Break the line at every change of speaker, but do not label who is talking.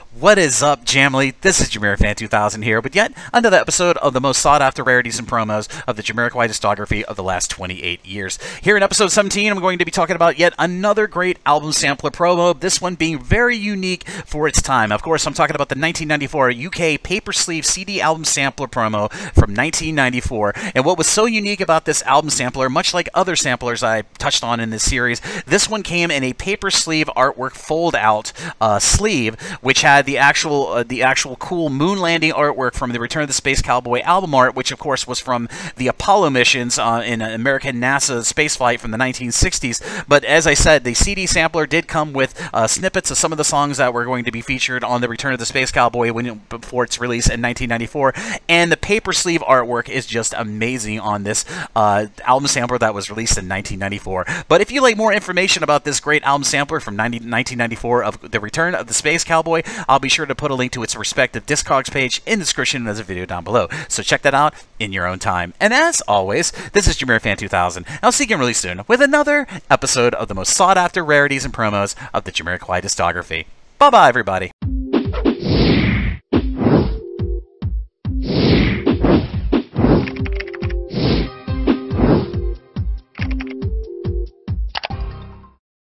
What is up, Jamily? This is JamiroFan 2000 here with yet another episode of the most sought-after rarities and promos of the JAMIROQUAI Discography of the last 28 years. Here in episode 17, I'm going to be talking about yet another great album sampler promo, this one being very unique for its time. Of course, I'm talking about the 1994 UK paper sleeve CD album sampler promo from 1994. And what was so unique about this album sampler, much like other samplers I touched on in this series, this one came in a paper sleeve artwork fold-out sleeve, which had the actual cool moon landing artwork from the Return of the Space Cowboy album art, which of course was from the Apollo missions in American NASA spaceflight from the 1960s. But as I said, the CD sampler did come with snippets of some of the songs that were going to be featured on the Return of the Space Cowboy before its release in 1994. And the paper sleeve artwork is just amazing on this album sampler that was released in 1994. But if you like more information about this great album sampler from 1994 of the Return of the Space Cowboy, I'll be sure to put a link to its respective Discogs page in the description and there's a video down below. So check that out in your own time. And as always, this is JamiroFan 2000. I'll see you again really soon with another episode of the most sought after rarities and promos of the JamiroQUAI Discography. Bye-bye, everybody.